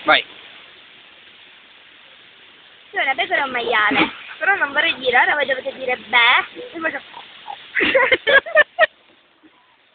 Vai. C'è una pecora e un maiale, però non vorrei dire, ora voi dovete dire beh, e poi